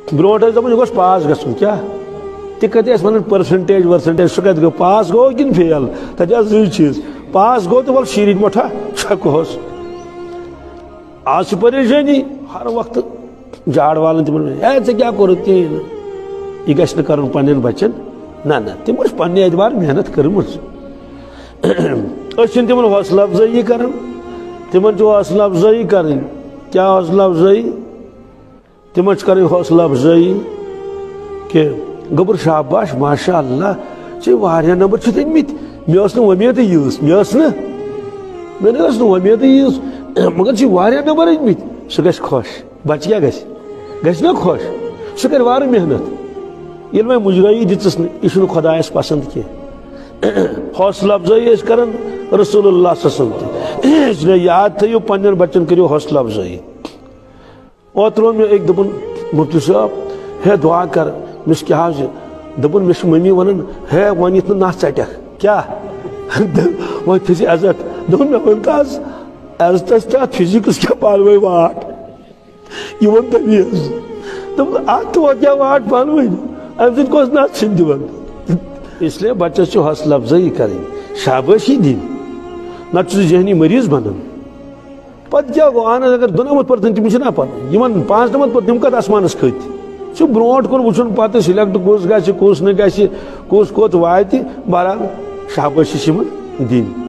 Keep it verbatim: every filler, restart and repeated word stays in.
brought दपान यह पास gun क्या तक वन परसेंटेज वर्सेंटेज सह कत गो पास गो कि फेल तथा जी चीज पास गो तो वल शीर मोटा छकोस आज परेशानी हर वक्त झाड़ वालन तम ऐसे क्या करो तीन यह गि कर पन बचन ना ना तमो पे एतबार मेहनत कर्म तम हौसला अफजाई कर तम हौसला अफजाई कर क्या हौसला अफजाई तम कर हौसला अफजाई कि गबर शाबाश माशा अल्लाह चे वारिया नंबर अनमित मे उम्मीद यीज मे मे उम्मीद यीज मगर चे वारिया नंबर अनमित सह गि खुश बच क्या गि ना खुश सह कर वार मेहनत ये मैं मुजराई दिस यह खुदायस पसंद की हौसला अफजाई कर रसूलुल्लाह सल्लल्लाहु याद थो पन्न बच्चन करो हौसला अफजाई ओत मे एक दपन मुफ्ती साहब है दुआ कर मिस क्या दपन मे मम्मी वन है वन यथ ना चटक क्या वो थी अजत दोन मे वन तज अजतस क्या फिजिक्स क्या पालवे वाट यह वन तमीज दप अत वो क्या वाट पालवे अम सत नत दिवन इसलिए बच्चस हौसला अफजाई करें शाबाशी दिन ना जहनी मरीज बनन पत क्या गो अहन अगर दुनमत पर तम ना पन पांच नमत पर तम कत आसमानस खत ब्रोट कुन वुचन पत सिलेक्ट कुस गस कुस न गस कुस कोत वात बहरहाल शाबाशी दिन